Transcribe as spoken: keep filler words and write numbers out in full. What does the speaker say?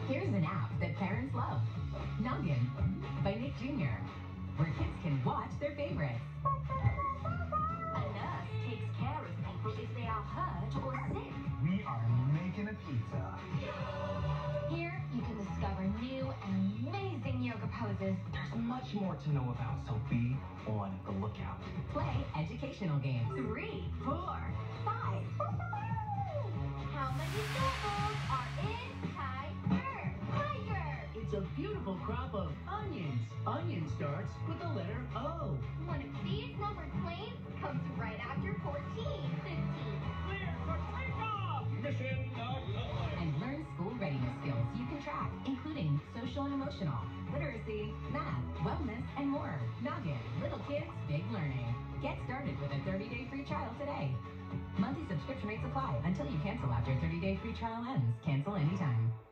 Here's an app that parents love. Noggin by Nick Junior, where kids can watch their favorites. A nurse takes care of people if they are hurt or sick. We are making a pizza. Here, you can discover new and amazing yoga poses. There's much more to know about, so be on the lookout. Play educational games. Three, four, five. How many syllables are in tiger? Tiger! It's a beautiful crop of onions. Onion starts with the letter O. One of these numbered planes comes right after fourteen, fifteen. Clear for takeoff! Mission accomplished! And learn school readiness skills you can track, including social and emotional, literacy, math, wellness, and more. Noggin, little kids, big learning. Get started with a thirty-day free trial today. Monthly subscription rates apply until you cancel after thirty-day free trial ends. Cancel anytime.